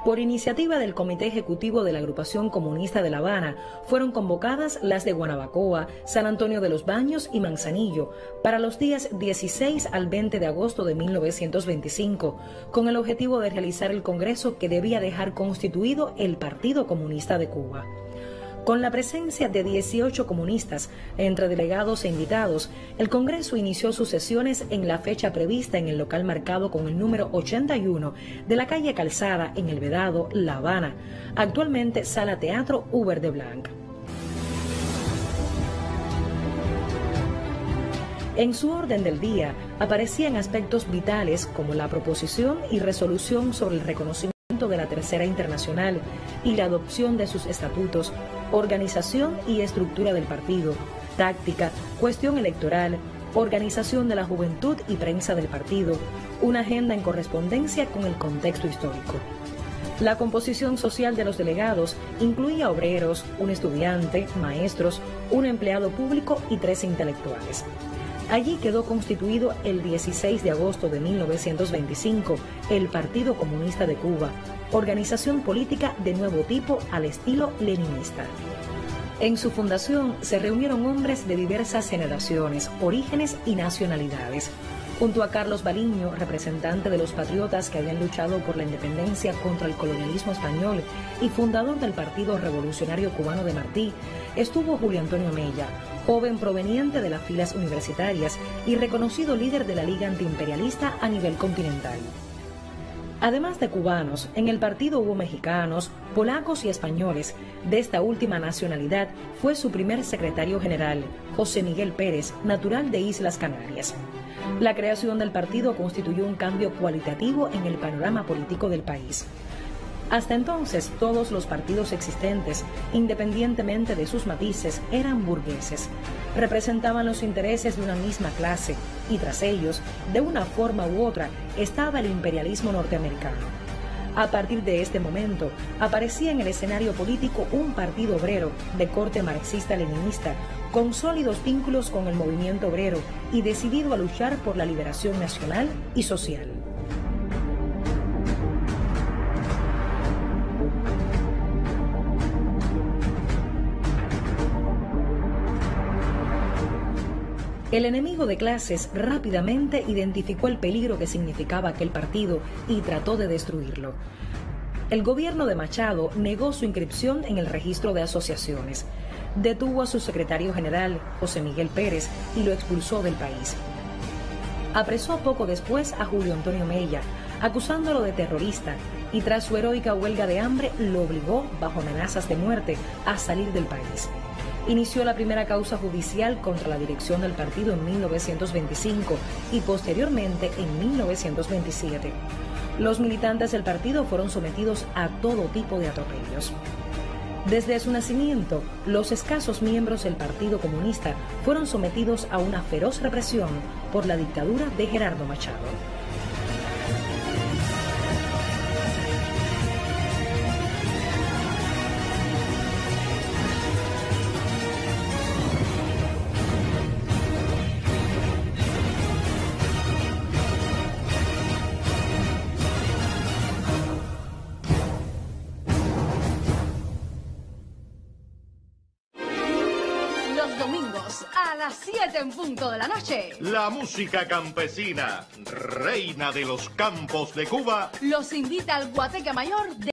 Por iniciativa del Comité Ejecutivo de la Agrupación Comunista de La Habana, fueron convocadas las de Guanabacoa, San Antonio de los Baños y Manzanillo para los días 16 al 20 de agosto de 1925, con el objetivo de realizar el congreso que debía dejar constituido el Partido Comunista de Cuba. Con la presencia de 18 comunistas, entre delegados e invitados, el Congreso inició sus sesiones en la fecha prevista en el local marcado con el número 81 de la calle Calzada, en El Vedado, La Habana, actualmente Sala Teatro Hubert de Blanc. En su orden del día aparecían aspectos vitales como la proposición y resolución sobre el reconocimiento de la Tercera Internacional y la adopción de sus estatutos, organización y estructura del partido, táctica, cuestión electoral, organización de la juventud y prensa del partido, una agenda en correspondencia con el contexto histórico. La composición social de los delegados incluía obreros, un estudiante, maestros, un empleado público y 3 intelectuales. Allí quedó constituido el 16 de agosto de 1925 el Partido Comunista de Cuba, organización política de nuevo tipo al estilo leninista. En su fundación se reunieron hombres de diversas generaciones, orígenes y nacionalidades. Junto a Carlos Baliño, representante de los patriotas que habían luchado por la independencia contra el colonialismo español y fundador del Partido Revolucionario Cubano de Martí, estuvo Julio Antonio Mella, joven proveniente de las filas universitarias y reconocido líder de la Liga Antiimperialista a nivel continental. Además de cubanos, en el partido hubo mexicanos, polacos y españoles. De esta última nacionalidad fue su primer secretario general, José Miguel Pérez, natural de Islas Canarias. La creación del partido constituyó un cambio cualitativo en el panorama político del país. Hasta entonces, todos los partidos existentes, independientemente de sus matices, eran burgueses. Representaban los intereses de una misma clase y tras ellos, de una forma u otra, estaba el imperialismo norteamericano. A partir de este momento, aparecía en el escenario político un partido obrero de corte marxista-leninista, con sólidos vínculos con el movimiento obrero y decidido a luchar por la liberación nacional y social. El enemigo de clases rápidamente identificó el peligro que significaba aquel partido y trató de destruirlo. El gobierno de Machado negó su inscripción en el registro de asociaciones, detuvo a su secretario general, José Miguel Pérez, y lo expulsó del país. Apresó poco después a Julio Antonio Mella, acusándolo de terrorista, y tras su heroica huelga de hambre lo obligó, bajo amenazas de muerte, a salir del país. Inició la primera causa judicial contra la dirección del partido en 1925 y posteriormente en 1927. Los militantes del partido fueron sometidos a todo tipo de atropellos. Desde su nacimiento, los escasos miembros del Partido Comunista fueron sometidos a una feroz represión por la dictadura de Gerardo Machado. Domingos a las 7 en punto de la noche. La música campesina, reina de los campos de Cuba, los invita al Guateque Mayor de